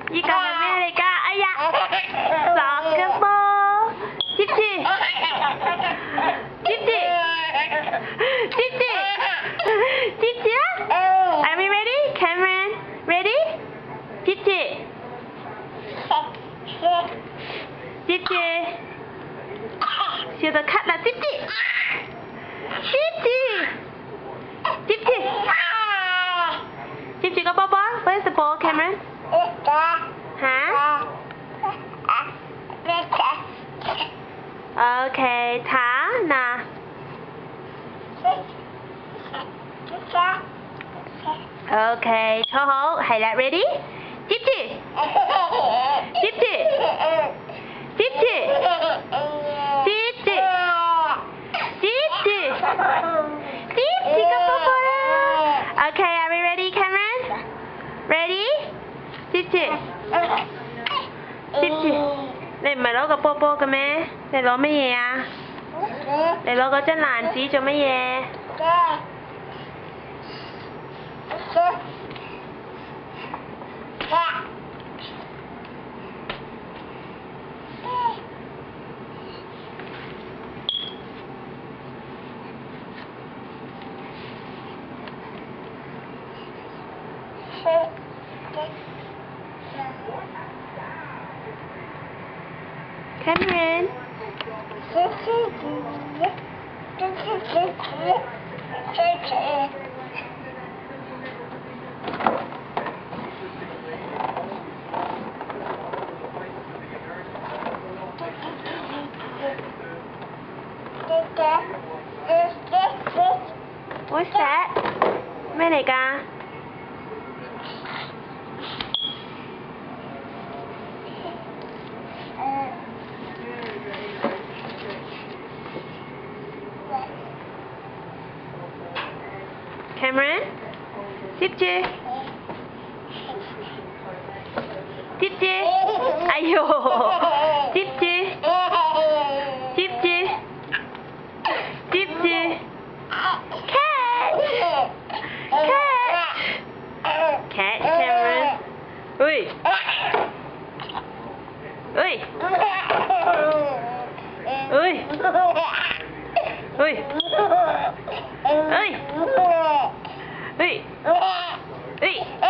呢個係咩嚟㗎？哎呀，傻嘅噃，接住，接住，接住，接住啊 ！Are we ready, Cameron? Ready? 接住，接住，笑到咳啦！接住，接住，接住，接住個波波。Where's the ball, Cameron? 嚇 ？OK， 查嗱。OK， 坐好，係啦 ，ready？ 接住，接住，接住，接住，接住，接住個波波啦。OK，are we ready, Cameron? Ready？ 接住，接住。你唔係攞個波波嘅咩？你攞乜嘢啊？你攞嗰張爛紙做乜嘢？Cameron. What's that? 咩嚟㗎？Cameron， 接住，接住，哎呦，接住，接住，接住 ，catch， catch， Cameron， 喂，喂，喂，喂，喂。Hey! Hey!